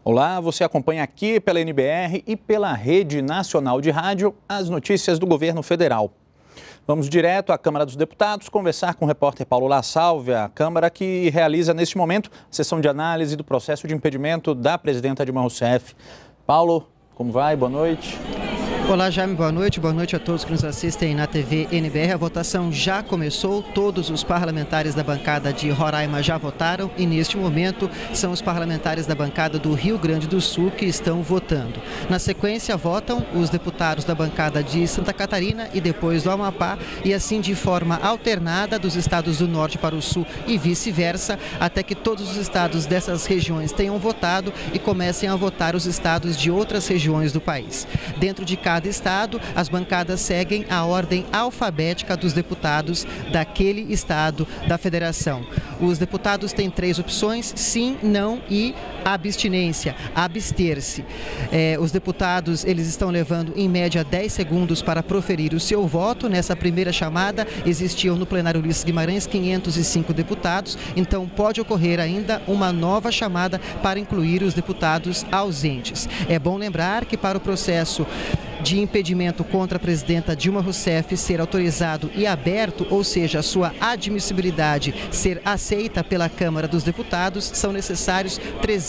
Olá, você acompanha aqui pela NBR e pela Rede Nacional de Rádio as notícias do governo federal. Vamos direto à Câmara dos Deputados conversar com o repórter Paulo La Salve, a Câmara que realiza neste momento a sessão de análise do processo de impedimento da presidenta Dilma Rousseff. Paulo, como vai? Boa noite. Olá, Jaime, boa noite a todos que nos assistem na TV NBR. A votação já começou, todos os parlamentares da bancada de Roraima já votaram e neste momento são os parlamentares da bancada do Rio Grande do Sul que estão votando. Na sequência votam os deputados da bancada de Santa Catarina e depois do Amapá e assim de forma alternada dos estados do norte para o sul e vice-versa, até que todos os estados dessas regiões tenham votado e comecem a votar os estados de outras regiões do país. Dentro de cada estado, as bancadas seguem a ordem alfabética dos deputados daquele estado da federação. Os deputados têm 3 opções: sim, não e abstinência, abster-se. Os deputados, eles estão levando em média 10 segundos para proferir o seu voto. Nessa primeira chamada existiam no plenário Ulisses Guimarães 505 deputados, então pode ocorrer ainda uma nova chamada para incluir os deputados ausentes. É bom lembrar que para o processo de impedimento contra a presidenta Dilma Rousseff ser autorizado e aberto, ou seja, a sua admissibilidade ser aceita pela Câmara dos Deputados, são necessários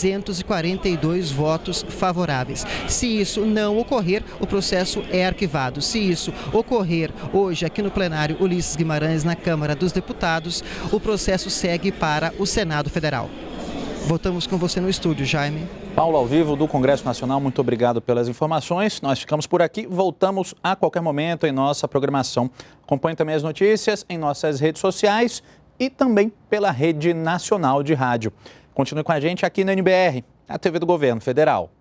342 votos favoráveis. Se isso não ocorrer, o processo é arquivado. Se isso ocorrer hoje aqui no plenário Ulisses Guimarães, na Câmara dos Deputados, o processo segue para o Senado Federal. Voltamos com você no estúdio, Jaime. Paulo, ao vivo do Congresso Nacional, muito obrigado pelas informações. Nós ficamos por aqui, voltamos a qualquer momento em nossa programação. Acompanhe também as notícias em nossas redes sociais e também pela Rede Nacional de Rádio. Continue com a gente aqui na NBR, a TV do Governo Federal.